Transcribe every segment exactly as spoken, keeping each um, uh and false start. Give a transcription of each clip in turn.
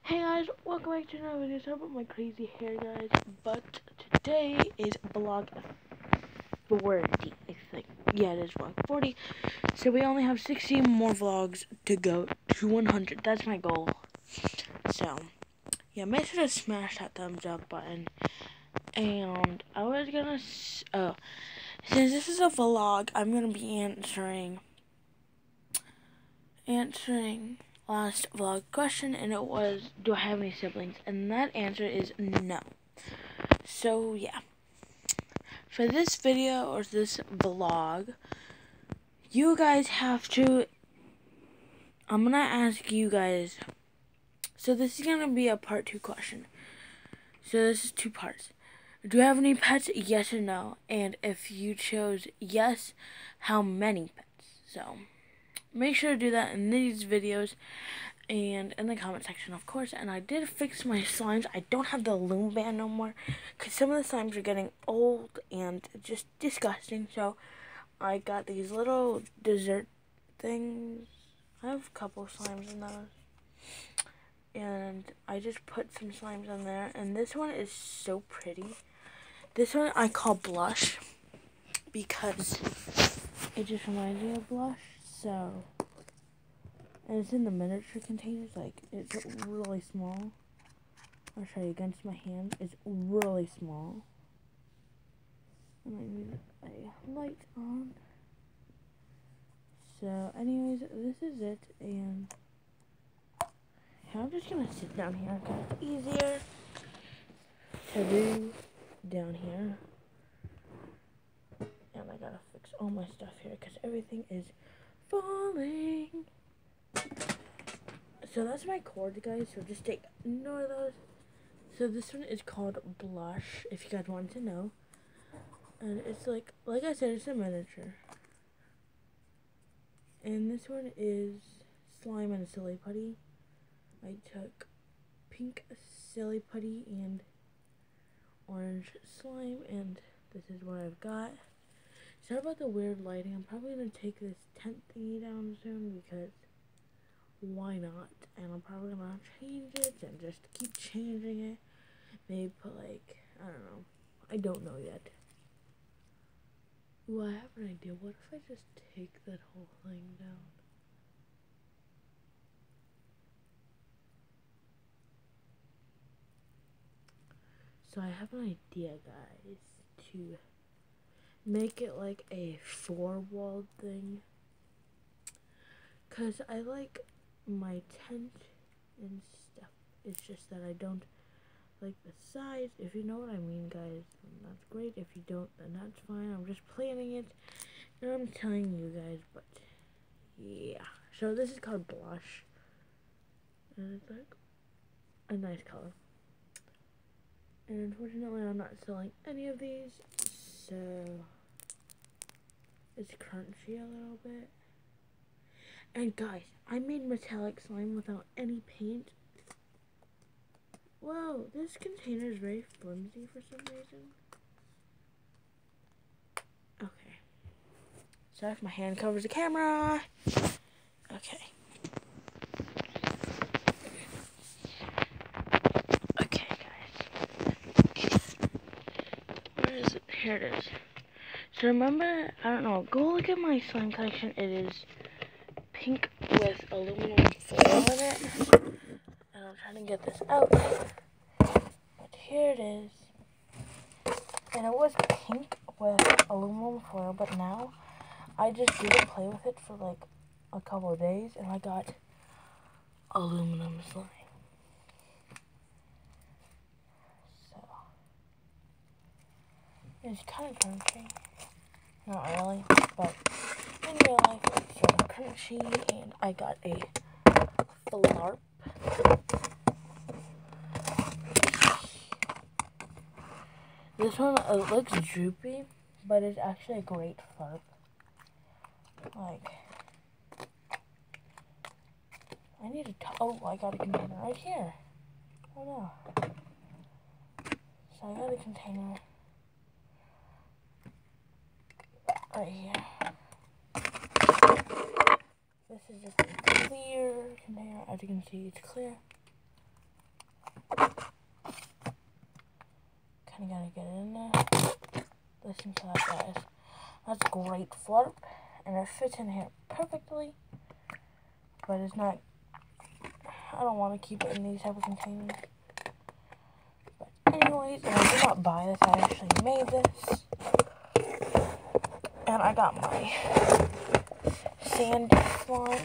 Hey guys, welcome back to another video. Sorry about my crazy hair, guys, but today is vlog forty, I think. Yeah, it is vlog forty. So we only have sixty more vlogs to go to one hundred. That's my goal. So, yeah, make sure to smash that thumbs up button. And I was gonna, s oh, since this is a vlog, I'm gonna be answering, answering last vlog question, and it was, do I have any siblings? And that answer is no. So yeah, for this video or this vlog, you guys have to, I'm gonna ask you guys, so this is gonna be a part two question. So this is two parts. Do you have any pets? Yes or no? And if you chose yes, how many pets? So make sure to do that in these videos and in the comment section, of course. And I did fix my slimes. I don't have the loom band no more because some of the slimes are getting old and just disgusting. So I got these little dessert things. I have a couple of slimes in those. And I just put some slimes on there. And this one is so pretty. This one I call Blush because it just reminds me of Blush. So, and it's in the miniature containers. Like, it's really small. I'll show you against my hand. It's really small. And I need a light on. So, anyways, this is it. And I'm just gonna sit down here because it's easier to do down here. And I gotta fix all my stuff here because everything is falling. So that's my cord, guys, so just ignore those. So this one is called Blush, if you guys want to know. And it's like, like I said, it's a miniature. And this one is Slime and Silly Putty. I took pink Silly Putty and orange slime, and this is what I've got. Sorry about the weird lighting. I'm probably going to take this tent thingy down soon because why not? And I'm probably going to change it and just keep changing it. Maybe put like, I don't know. I don't know yet. Ooh, I have an idea. What if I just take that whole thing down? So I have an idea, guys, to make it like a four-walled thing. Because I like my tent and stuff. It's just that I don't like the size. If you know what I mean, guys, then that's great. If you don't, then that's fine. I'm just planning it, and I'm telling you guys, but yeah. So this is called Blush, and it's like a nice color. And unfortunately, I'm not selling any of these, so it's crunchy a little bit. And guys, I made metallic slime without any paint. Whoa, this container is very flimsy for some reason. Okay. Sorry if my hand covers the camera. Okay. Okay, guys. Where is it? Here it is. So remember, I don't know, go look at my slime collection. It is pink with aluminum foil in it. And I'm trying to get this out. But here it is. And it was pink with aluminum foil, but now I just didn't play with it for like a couple of days, and I got aluminum slime. So it's kind of crunchy. Not really, but in real life it's sort of crunchy, and I got a flarp. This one, it looks droopy, but it's actually a great flarp. Like, I need a, oh, I got a container right here. Oh no. So I got a container right here. This is just a clear container. As you can see, it's clear. Kind of gotta get it in there. Listen to that, guys. That's great flurp, and it fits in here perfectly. But it's not. I don't want to keep it in these type of containers. But anyways, and I did not buy this. I actually made this, and I got my sand slime.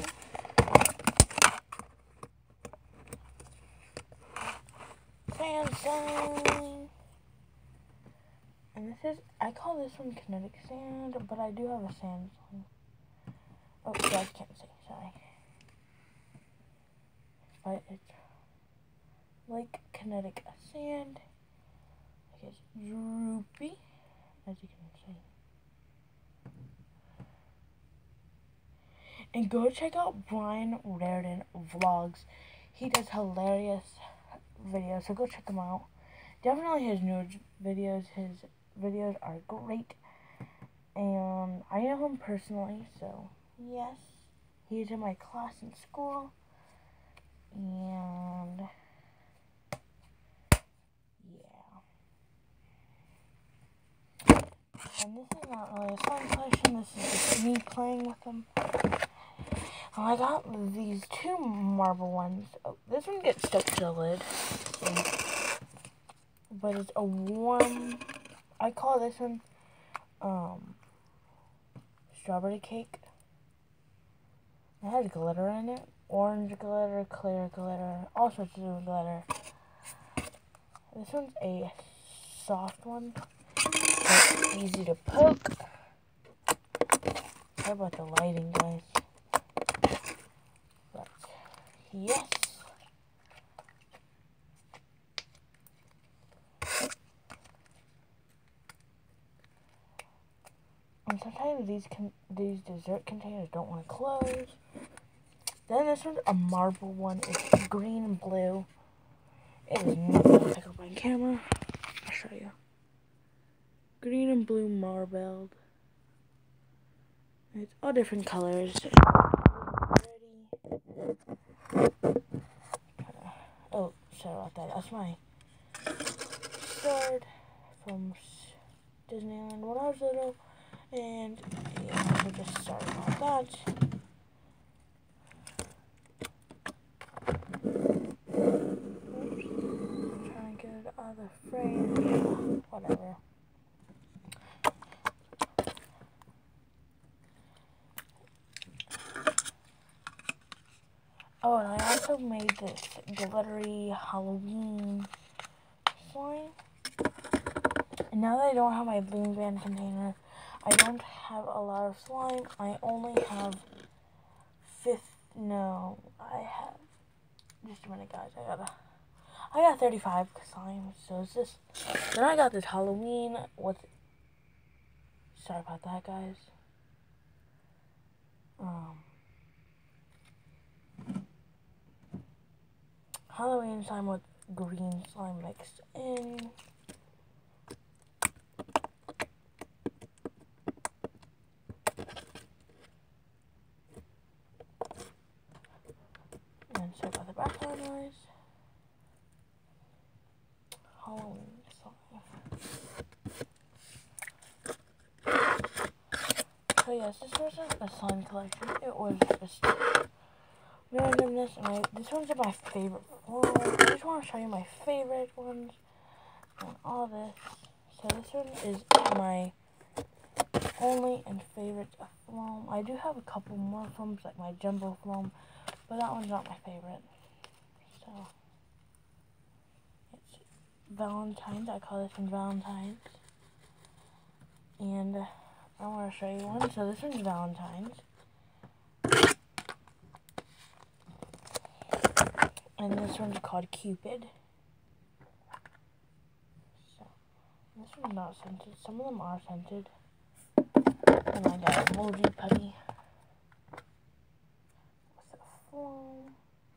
Sand slime. And this is, I call this one kinetic sand, but I do have a sand slime. Oh, you guys can't see, sorry. But it's like kinetic sand. Like it's droopy, as you can see. And go check out Brian Raridan Vlogs. He does hilarious videos, so go check him out. Definitely his new videos. His videos are great. And I know him personally, so yes. He's in my class in school. And yeah. And this is not really a slime collection. This is just me playing with them. And I got these two marble ones. Oh, this one gets stuck to the lid. So. But it's a warm, I call this one um, strawberry cake. It has glitter in it. Orange glitter, clear glitter, all sorts of glitter. This one's a soft one. It's easy to poke. Sorry about the lighting, guys. But yes. And sometimes these con these dessert containers don't want to close. Then this one's a marble one. It's green and blue. It is not going to pick up on camera. I'll show you. Green and blue marbled. It's all different colors. Oh, sorry about that. That's my sword from Disneyland when I was little. And yeah, we're just sorry about that. Oops. Trying to get it out of the frame. Whatever. Oh, and I also made this glittery Halloween slime. And now that I don't have my Bloom Band container, I don't have a lot of slime. I only have fifth. No, I have. Just a minute, guys. I gotta. I got thirty-five slime. So it's just. Then I got this Halloween with. Sorry about that, guys. Um. Halloween slime with green slime mixed in. And sorry about the background noise. Halloween slime. So yes, this wasn't a slime collection. It was just randomness, and I, this one's my favorite form. I just want to show you my favorite ones and all this. So this one is my only and favorite foam. I do have a couple more foams, like my jumbo foam, but that one's not my favorite. So it's Valentine's. I call this one Valentine's. And uh, I want to show you one. So this one's Valentine's. And this one's called Cupid. So, this one's not scented. Some of them are scented. And I got a emoji putty. With a foam.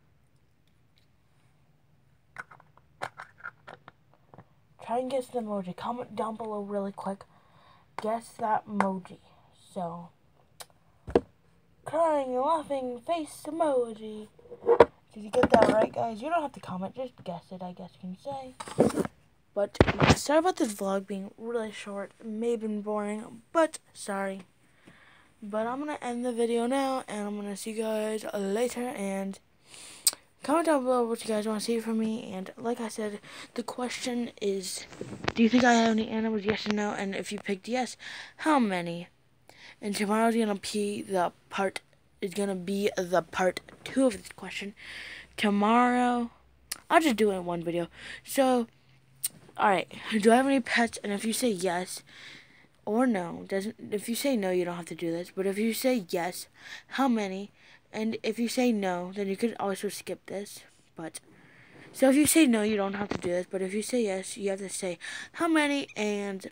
Try and guess the emoji. Comment down below really quick. Guess that emoji. So, crying, laughing face emoji. Did you get that right, guys? You don't have to comment, just guess it, I guess you can say. But yeah, sorry about this vlog being really short. It may have been boring, but sorry. But I'm going to end the video now, and I'm going to see you guys later, and comment down below what you guys want to see from me. And like I said, the question is, do you think I have any animals, yes or no? And if you picked yes, how many? And tomorrow's going to be the part, is going to be the part two of this question. Tomorrow, I'll just do it in one video. So, alright, do I have any pets? And if you say yes or no, doesn't if you say no, you don't have to do this. But if you say yes, how many? And if you say no, then you could also skip this. But so if you say no, you don't have to do this. But if you say yes, you have to say how many and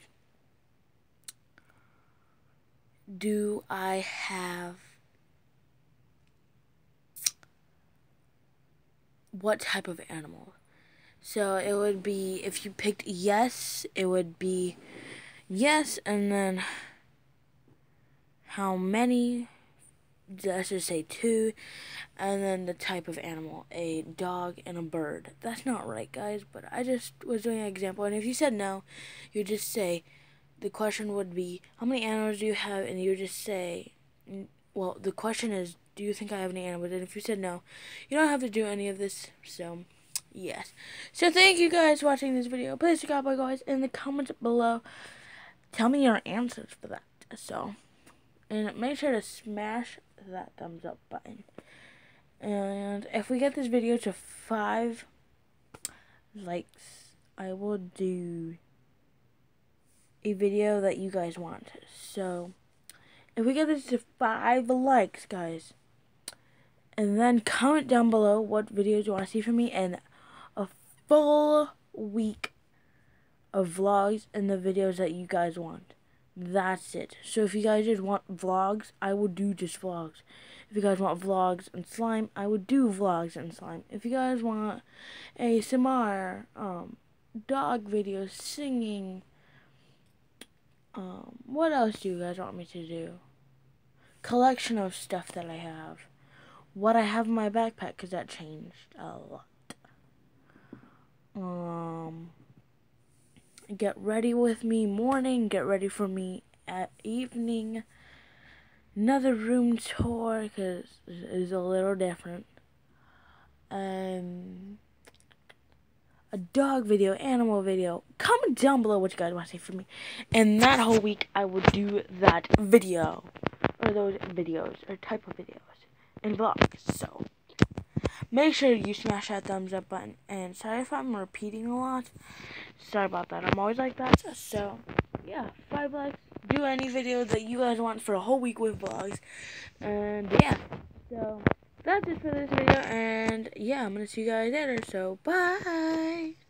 do I have what type of animal? So it would be, if you picked yes, it would be yes, and then how many, let's just say two, and then the type of animal, a dog and a bird. That's not right, guys, but I just was doing an example, and if you said no, you just say, the question would be, how many animals do you have, and you just say, well, the question is, do you think I have any animals, and if you said no, you don't have to do any of this, so yes. So thank you guys for watching this video. Please subscribe, guys, in the comments below. Tell me your answers for that. So, and make sure to smash that thumbs up button. And if we get this video to five likes, I will do a video that you guys want. So, if we get this to five likes, guys, and then comment down below what videos you want to see from me, and a full week of vlogs and the videos that you guys want. That's it. So if you guys just want vlogs, I will do just vlogs. If you guys want vlogs and slime, I would do vlogs and slime. If you guys want A S M R, um, dog videos, singing, um, what else do you guys want me to do? Collection of stuff that I have. What I have in my backpack, because that changed a lot. Um... Get ready with me morning, get ready for me at evening, another room tour, because it's a little different, um, a dog video, animal video. Comment down below what you guys want to see from me, and that whole week I will do that video, or those videos, or type of videos, and vlogs. So make sure you smash that thumbs up button, and sorry if I'm repeating a lot. Sorry about that. I'm always like that. So, yeah, five likes. Do any video that you guys want for a whole week with vlogs. And, yeah. So, that's it for this video. And, yeah, I'm going to see you guys later. So, bye.